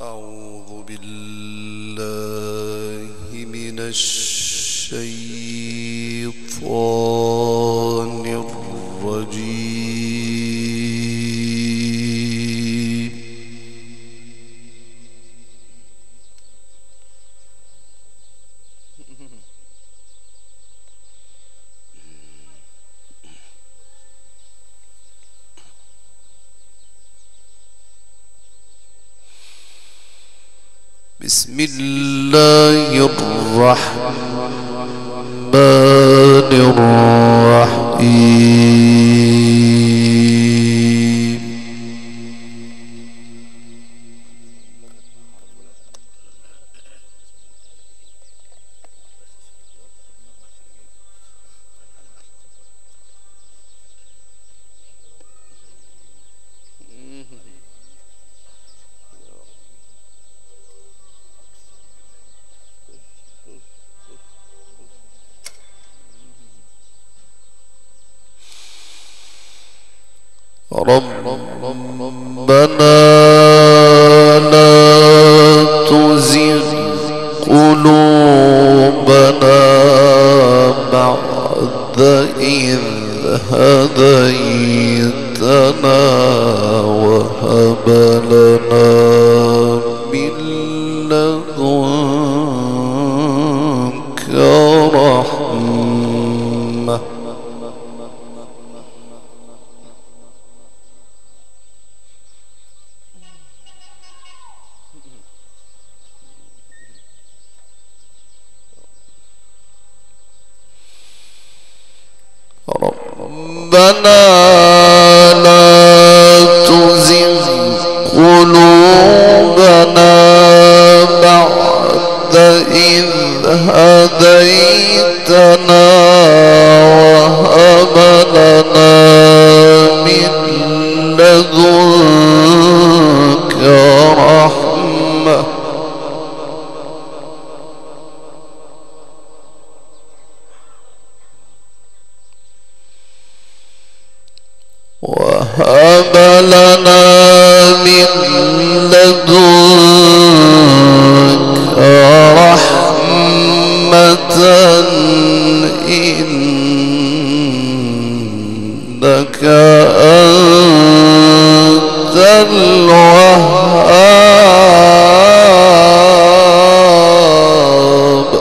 أعوذ بالله من الشيطان الرجيم. بسم الله الرحمن الرحيم. ربنا لا تزغ قلوبنا بعد إذ هديتنا وهب لنا من لدنك رحمة ربنا لا تزغ قلوبنا بعد إذ هديتنا وهب لنا من لدنك رحمة وهب لنا من لدنك رحمة إنك أنت الوهاب.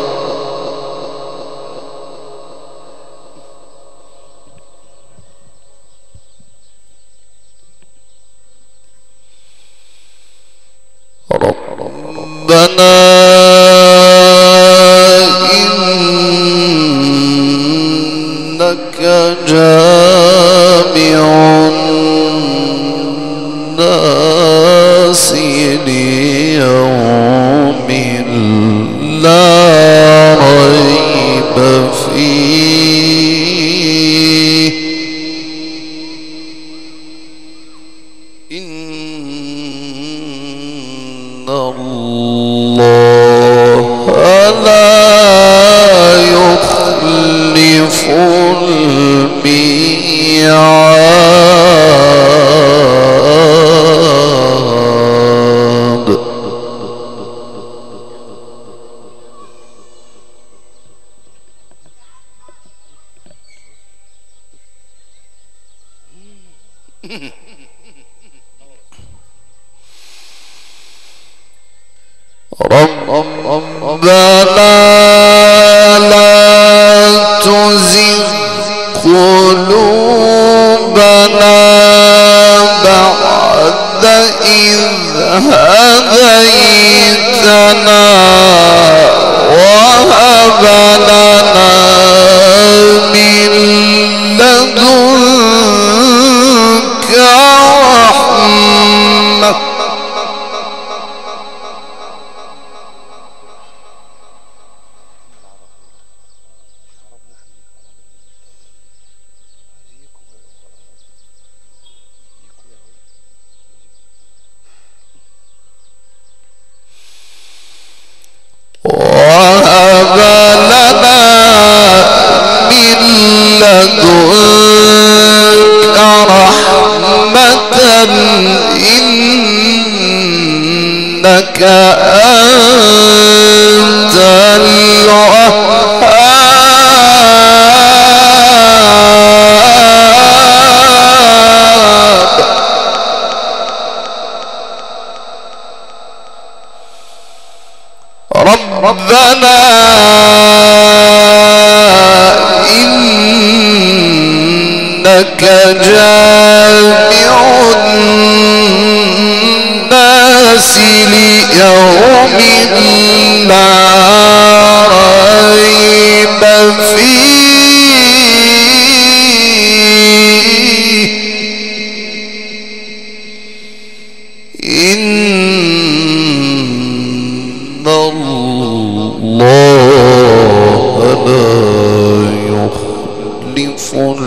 ربنا إنك جامع الناس ليوم لا ريب فيه إن الله لا يخلف الميعاد. ربنا لا تزغ قلوبنا بعد إذ هديتنا وهب لنا من لدنك رحمة وهب لنا من لدنك رحمة إنك إنك أنت الوهاب ربنا إنك جامع الناس ليوم لا ريب فيه إن الله لا يخلف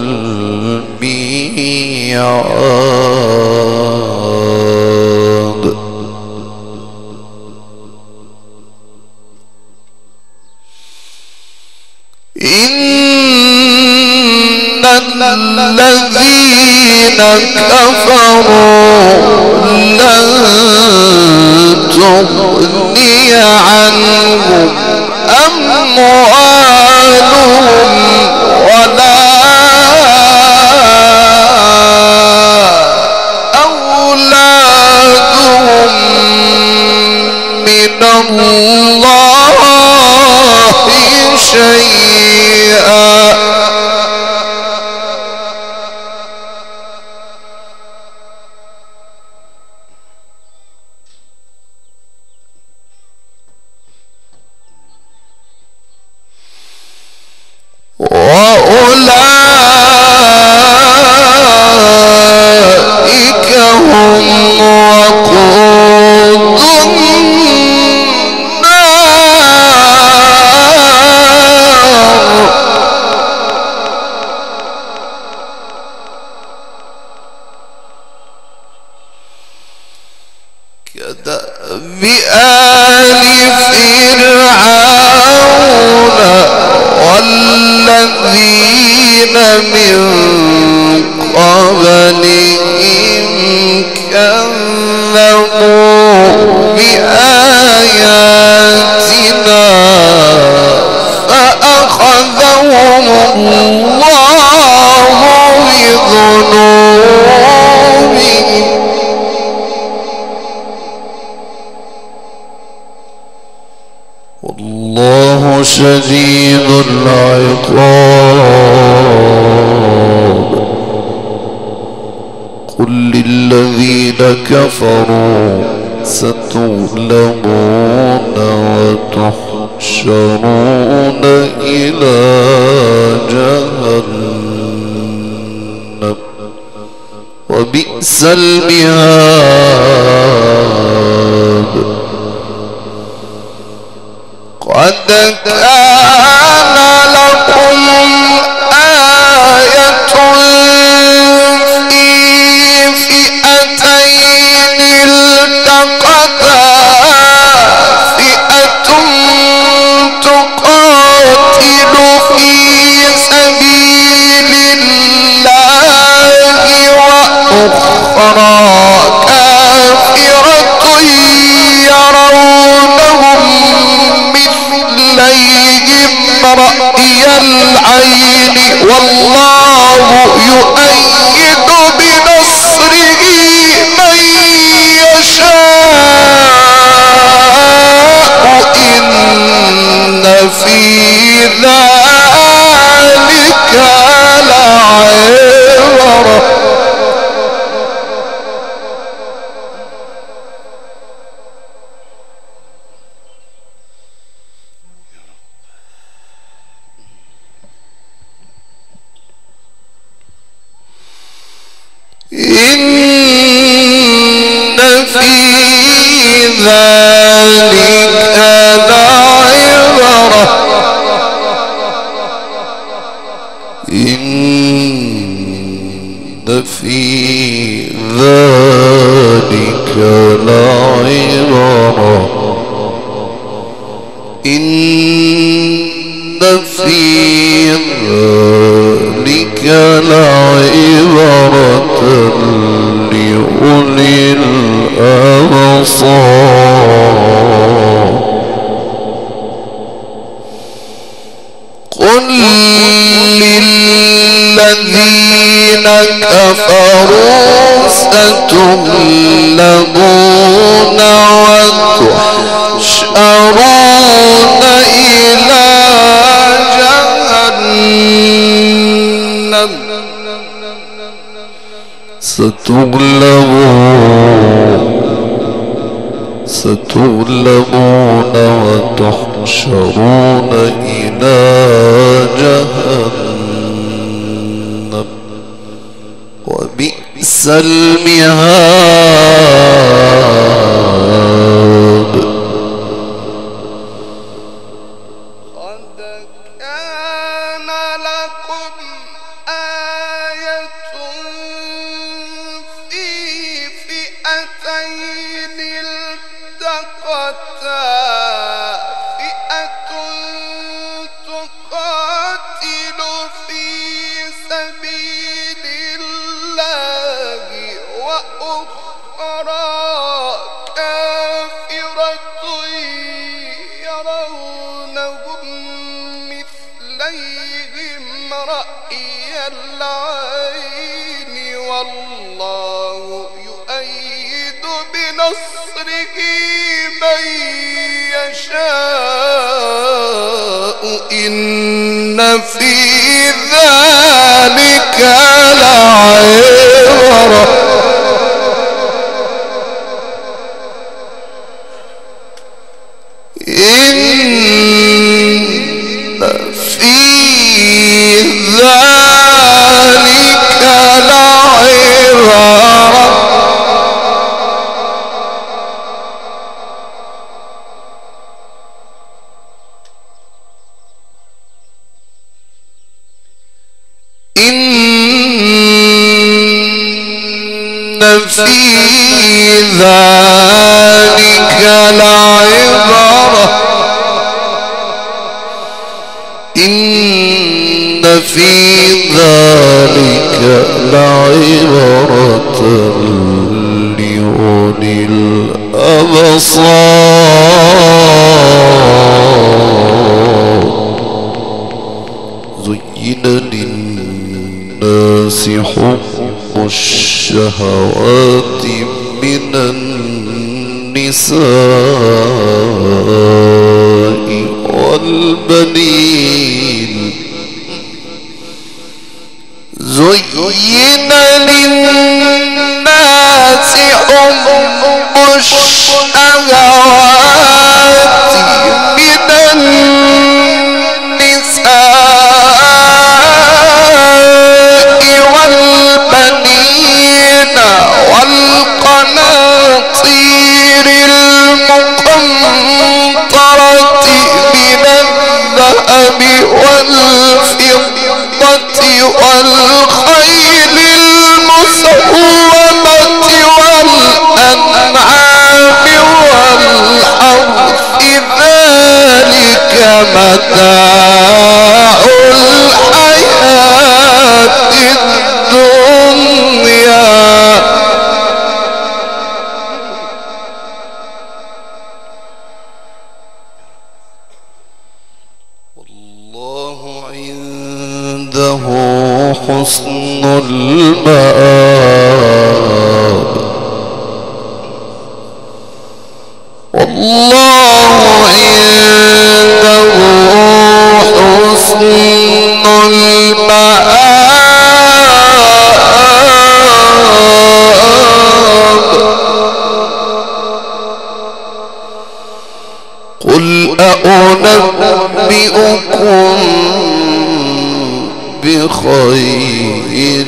الميعاد إن الذين كفروا لن تغني عنهم أموالهم ولا أولادهم من الله شيئا وأولئك هم وقود النار كدأب آل فرعون والذين من قبلهم كذبوا بآياتنا فأخذهم الله بذنوبهم والله شديد العقاب قل للذين كفروا ستغلبون وتحشرون إلى جهنم وبئس المهاد قد كان لكم آية في فئتين التقتا فئة تقاتل في سبيل الله وأخرى كافرة يرونهم مثليهم رأي العين والله يؤيد بنصره من يشاء إن في ذلك لعبرة إن في ذلك لعبرة إن في ذلك لعبرة إن في ذلك لعبرة لأولي الأبصار ستغلبون وتحشرون إلى جهنم وبئس المهاد. قد كان لكم آية في فئتين التقتا، فئة تقاتل في سبيل الله وأخرى كافرة يرونهم مثليهم رأي العين والله يؤيد بنصره من يشاء إن في ذلك لعبرة. إن في ذلك لعبرة. إن في ذلك لعبرة. إن في ذلك لعبرة لأولي الأبصار. زين للناس حب الشهوات من النساء والبنين. زين للناس حب الشهوات من النساء والبنين والقناطير المقنطرة من الذهب والفضة والخيل المسومة والأنعام والحرث ذلك متاع الحياة الدنيا. والله عنده حسن المآب. والله عنده حسن المآب. قل أنبئكم بخير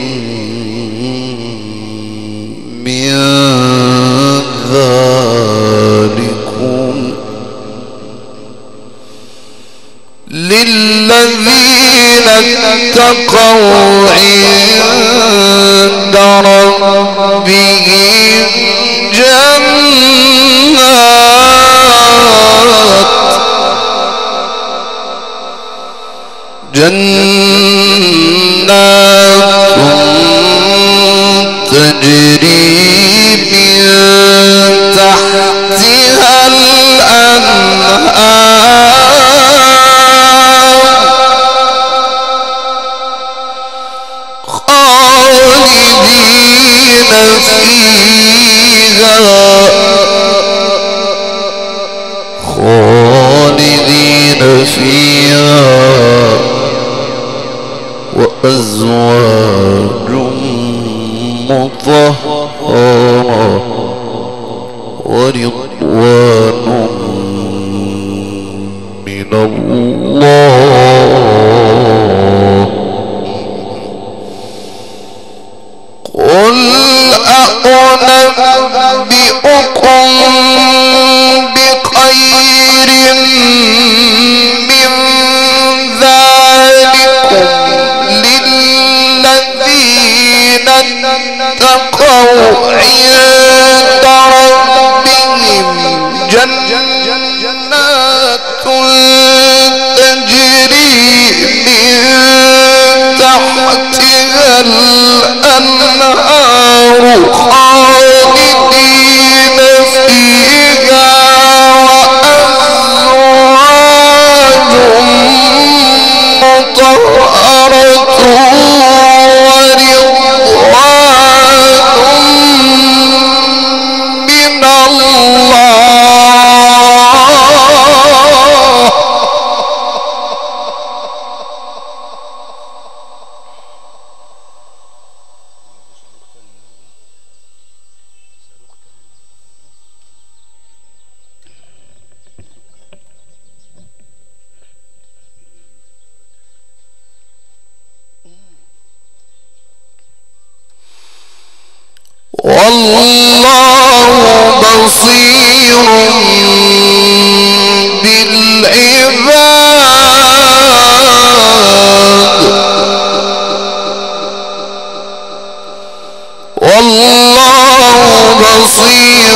من ذلكم للذين اتقوا عند ربهم جنات تجري من تحتها الأنهار خالدين فيها وأزواج مطهرة بخير من ذلكم للذين اتقوا عند ربهم جنات تجري من تحتها الأنهار خالدين فيها وأزواج مطهرة ورضوان من الله. والله بصير بالعباد والله بصير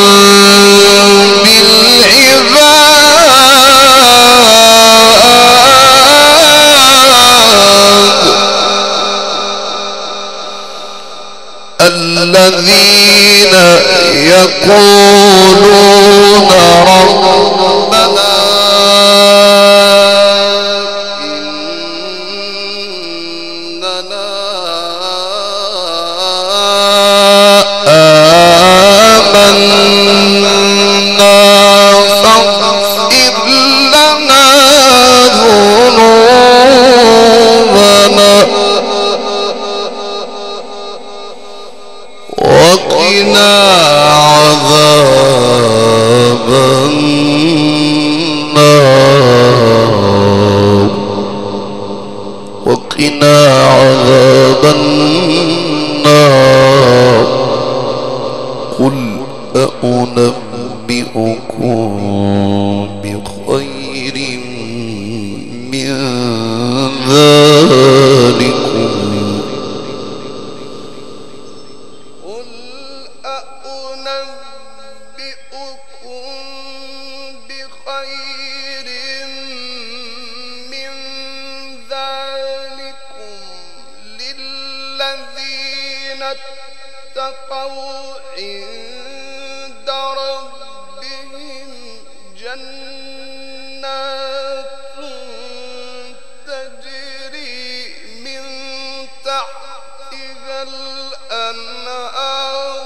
الذين يقولون ربنا إننا آمنا فاغفر لنا ذنوبنا وقنا عذاب النار وقنا عذاب النار. قل أنبئكم بخير من ذلكم اتقوا عند ربهم جنات تجري من تحتها الأنهار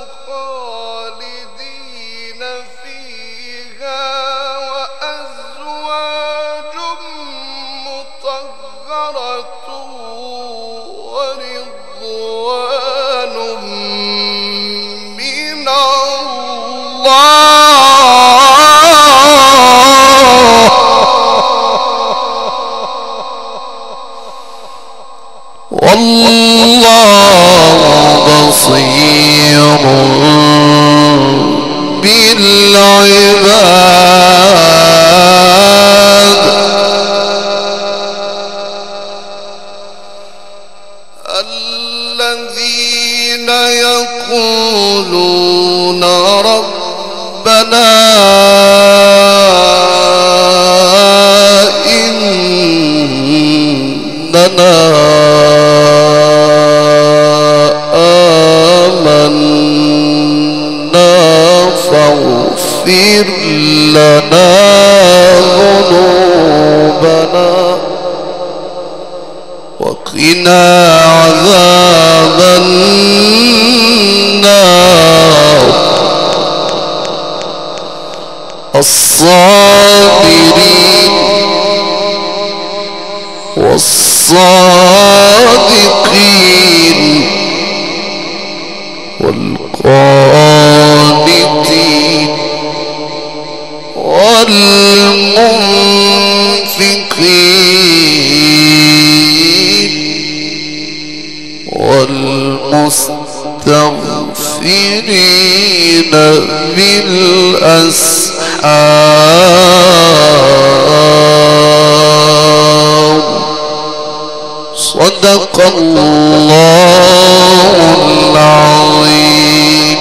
خالدين فيها وأزواج مطهرة ورضوان من الله والله بصير بالعباد. الذين يقولون ربنا إننا آمنا فاغفر لنا ذنوبنا وقنا عذاب النار. الصابرين والصادقين والقانتين والمنفقين والمستغفرين المؤمنين بالأسحار صدق الله العظيم.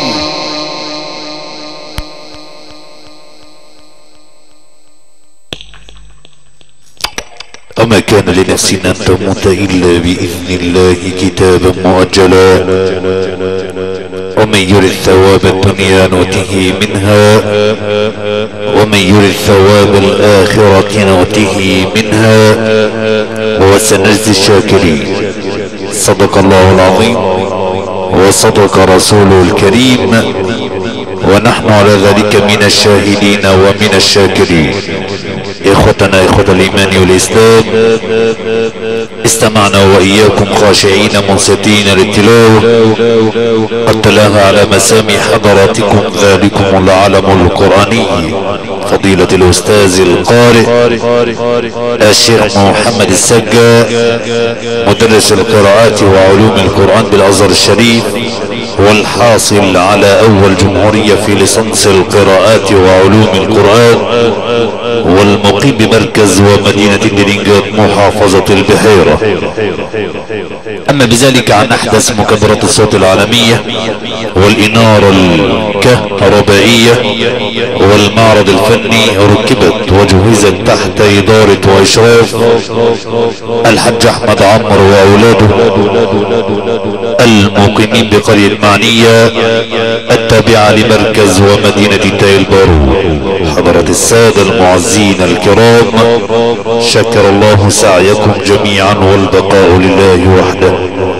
وما كان لنفس أن تموت إلا بإذن الله كتابا مؤجلا ومن يرد ثواب الدنيا نؤته منها ومن يرد ثواب الآخرة نؤته منها وسنجزي الشاكرين. صدق الله العظيم وصدق رسوله الكريم ونحن على ذلك من الشاهدين ومن الشاكرين. إخوتنا إخوة الإيمان والإسلام، استمعنا وإياكم خاشعين منصتين للتلاوة قد تلاها على مسامع حضراتكم ذلكم العلم القرآني فضيلة الأستاذ القارئ الشيخ محمد السجا مدرس القراءات وعلوم القرآن بالأزهر الشريف والحاصل على أول جمهورية في ليسانس القراءات وعلوم القرآن والمقيم بمركز ومدينة الدرنجات محافظة البحيرة. أما بذلك عن أحدث مكبرات الصوت العالمية والإنارة الكهربائية والمعرض الفني ركبت وجهزت تحت إدارة وإشراف الحاج أحمد عمرو وأولاده المقيمين بقرية معنية التابعة لمركز ومدينة تايل بارو. حضرة السادة المعزين الكرام، شكر الله سعيكم جميعا والبقاء لله وحده.